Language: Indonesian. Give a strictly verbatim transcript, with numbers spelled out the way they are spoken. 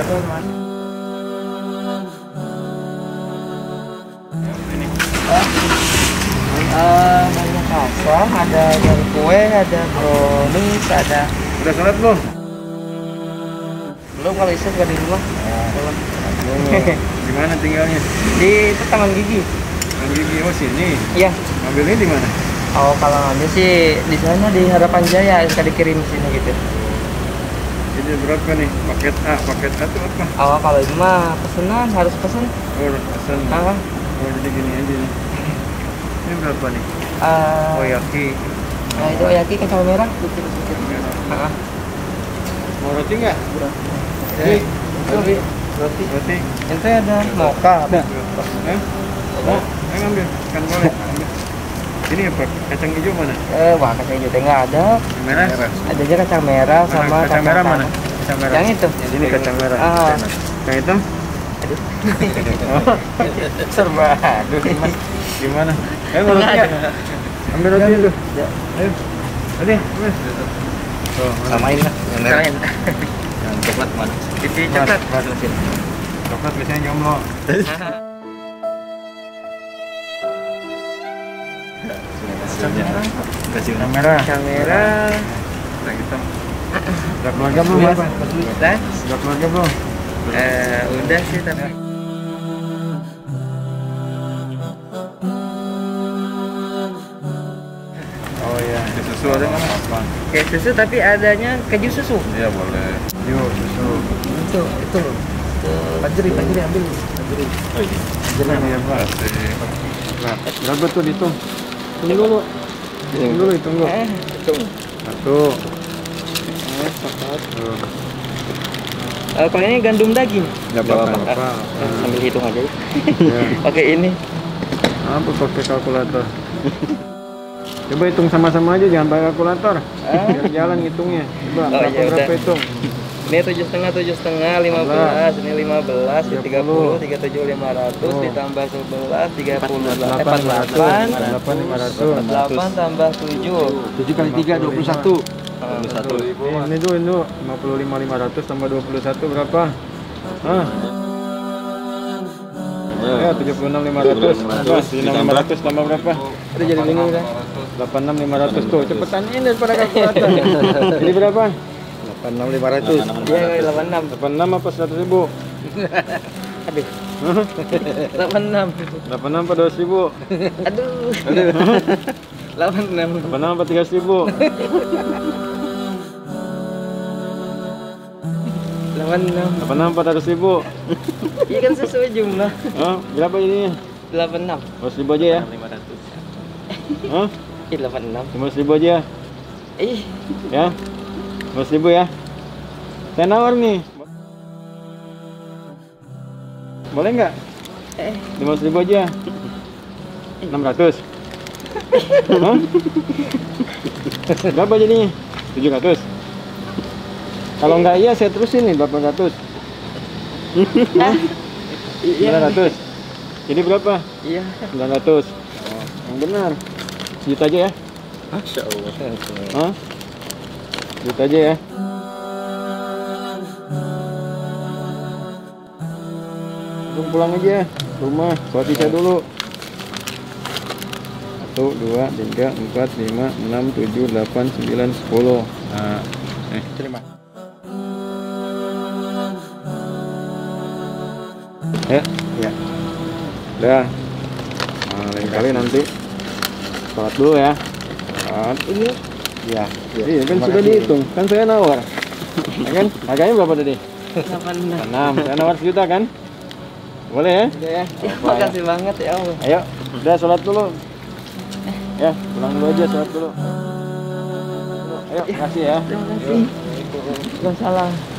tuh mas. Uh, banyak rasa, ada yang kue, ada brownies, ada. Udah sholat belum? Belum, kalau isya di rumah. Belum. Di mana tinggalnya? Di itu Taman Gigi. Taman Gigi, oh sini. Iya. Ngambilnya di mana? Oh, kalau ngambil sih di sana di Harapan Jaya, suka dikirim sini gitu. Ini berapa nih? Paket A, paket A itu apa? Oh, kalau ini mah pesenan, harus pesen. Oh, pesen. Ah. Oh, jadi gini aja nih. Ini berapa nih? Uh, Oyaki. Nah, itu oyaki kacang merah. Merah. Ah. Mau roti nggak? Roti. Roti. Roti. Roti. Ente ada mocha ada. Eh? Mau? Eh ngambil. Kan boleh. Ambil. Ini apa? Kacang hijau mana? Eh, wah kacang hijau teh nggak ada. Kacang merah? Ada aja kacang merah Mana? sama Kacang merah mana? Kacang merah. Yang itu. Ini kacang merah. Ah. Yang itu? Aduh. Serba. Aduh, Mas. Gimana? Eh, mau roti nggak? Ambil roti itu. Ya. Ayo. Roti, ambil. Tuh, Samain lah. Yang merah. Yang coklat mana? Pipi coklat. Coklat biasanya jomblo. Kacang merah. Kacang merah. Kacang merah. Kacang hitam. Udah keluarga belum, Mas? Dah? Udah keluarga belum? Eh, udah sih tapi. Oh iya, susu ada nggak, Mas? Kayak susu tapi adanya keju susu. Iya, boleh. Yuk, susu. Itu, itu. Pajeri, pajeri ambil. Pajeri. Jangan ya, Pak. Nah, berapa tuh dihitung? Hitung dulu. Hitung dulu, hitung dulu. Eh, hitung. Satu. Eh, satu. Tuh. Uh, kalau ini gandum daging. Nggak apa-apa. Eh, sambil hitung aja. Ya. Pakai ini. Apa pakai kalkulator? Coba hitung sama-sama aja, jangan pakai kalkulator. Biar jalan hitungnya. Coba Oh, berapa iya, berapa udah. hitung? Ini tujuh setengah, tujuh setengah, lima belas, ini lima belas, tiga puluh, tiga tujuh, lima ratus, Oh. ditambah sebelas, tiga puluh delapan, delapan delapan, delapan lima ratus. delapan tambah tujuh, tujuh kali tiga, dua puluh satu. Satu. Ini dulu, ini dulu. lima puluh lima ribu lima ratus tambah dua puluh satu berapa? Hah? Ya, tujuh puluh enam ribu lima ratus. tujuh puluh enam ribu lima ratus tambah berapa? Udah jadi bingung kan? delapan puluh enam ribu lima ratus tuh. Cepetan ini daripada kalkulator. Jadi berapa? delapan puluh enam ribu lima ratus. Iya, delapan puluh enam. delapan puluh enam apa seratus ribu? Aduh. delapan puluh enam. delapan puluh enam apa dua ratus ribu? Aduh. delapan puluh enam. delapan puluh enam apa tiga ratus ribu? delapan puluh enam. delapan puluh enam apa empat ratus ribu? Iya kan sesuai jumlah. Hah? Berapa ini? delapan puluh enam. dua ratus ribu aja ya? lima ratus. Hah? Iya, delapan puluh enam. lima ratus ribu aja? Ih. Ya? lima ratus ribu ya? Saya nawar nih. Boleh nggak? Eh. lima ratus ribu aja? enam ratus? Hah? Berapa jadinya? tujuh ratus? Kalau nggak iya saya terusin nih delapan ratus. Ah. sembilan ratus. Jadi berapa? Iya. sembilan ratus. Oh, yang benar. Sejuta aja ya? Masya Allah. Hah? Sejuta aja ya? Langsung pulang aja ke rumah. Sholat isya dulu. Satu, dua, tiga, empat, lima, enam, tujuh, delapan, sembilan, sepuluh. Nah, eh, terima. Ya, ya. Udah. Nah, lain kali nanti sholat dulu ya. Sholat. Ini Ya, iya kan sudah dihitung. Kan saya nawar. Ya kan? Harganya berapa tadi? delapan puluh enam. enam. Saya nawar sejuta kan? Boleh ya? Udah ya. Apa Makasih banget ya Allah. Ayo, udah sholat dulu. Ya, pulang dulu aja sholat dulu. Ayo, makasih ya. Terima kasih. Waalaikumsalam.